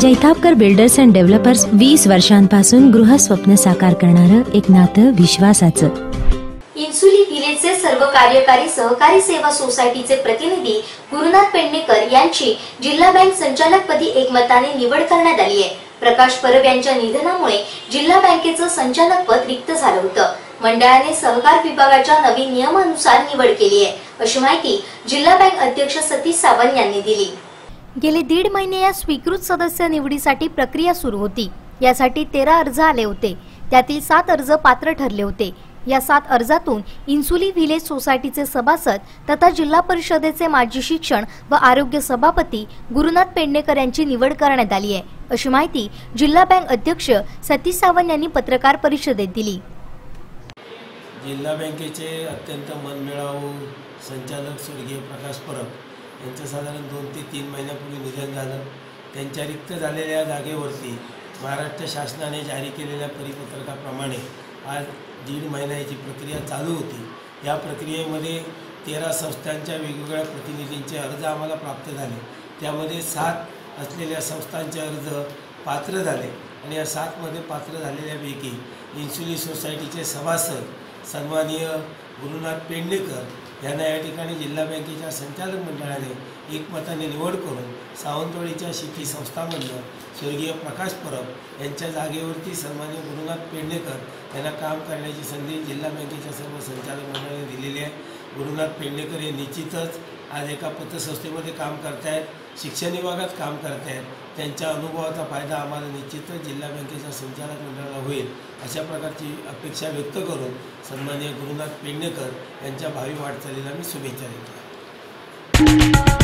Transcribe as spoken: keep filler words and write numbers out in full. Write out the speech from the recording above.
Jaitapkar builders and developers वीस वर्षांपासून गृहस्वप्न साकार करणारं एक नातं विश्वासाचं। इन्सुली व्हिलेजचे सर्व कार्यकारी सहकारी सेवा सोसायटीचे प्रतिनिधी गुरुनाथ पेडणेकर यांची जिल्हा बँक संचालकपदी एकमताने निवड करण्यात आली आहे। प्रकाश परब यांच्या निधनामुळे जिल्हा बँकेचं संचालकपद रिक्त झालं होतं। मंडळाने सहकार विभागाच्या नवीन नियमानुसार निवड केली आहे, अशी माहिती जिल्हा बँक अध्यक्ष सतीश सावंत यांनी दिली। गेले दीड महिने या स्वीकृत सदस्य निवडीसाठी प्रक्रिया सुरू होती। यासाठी तेरा अर्ज आले होते, त्यातील सात अर्ज पात्र ठरले होते। या सात अर्जातून इन्सुली व्हिलेज सोसायटीचे सभासद तथा जिल्हा परिषदेचे माजी शिक्षण व आरोग्य सभापती गुरुनाथ पेडणेकर यांची निवड करण्यात आली आहे, अशी माहिती जिल्हा बँक अध्यक्ष सतीश सावंत यांनी पत्रकार परिषदेत दिली। जिल्हा बँकेचे अत्यंत मनमिळावू संचालक स्वर्गीय प्रकाश परब यांचं साधारण दोन ते तीन महिन्यापूर्वी निधन झालं। त्यांच्या रिक्त झालेल्या जागेवरती महाराष्ट्र शासनाने जारी केलेल्या परिपत्रकाप्रमाणे आज दीड महिन्याची प्रक्रिया चालू होती। या प्रक्रियेमध्ये तेरा संस्थांच्या वेगवेगळ्या प्रतिनिधींचे अर्ज आम्हाला प्राप्त झाले। त्यामध्ये सात असलेल्या संस्थांचे अर्ज पात्र झाले आणि या सातमध्ये पात्र झालेल्यापैकी इन्सुली सोसायटीचे सभासद सन्माननीय गुरुनाथ पेडणेकर यांना या ठिकाणी जिल्हा बँकेच्या संचालक मंडळाने एकमताने निवड करून सावंतवाडीच्या शेती संस्थांमधून स्वर्गीय प्रकाश परब यांच्या जागेवरती सन्माननीय गुरुनाथ पेडणेकर यांना काम करण्याची संधी जिल्हा बँकेच्या सर्व संचालक मंडळाने दिलेली आहे। गुरुनाथ पेडणेकर हे निश्चितच आज एका पतसंस्थेमध्ये काम करतायत, शिक्षण विभागात काम करतायत। त्यांच्या अनुभवाचा फायदा आम्हाला निश्चितच जिल्हा बँकेच्या संचालक मंडळाला होईल, अशा प्रकारची अपेक्षा व्यक्त करून सन्माननीय गुरुनाथ पेडणेकर यांच्या भावी वाटचालीला मी शुभेच्छा देतो।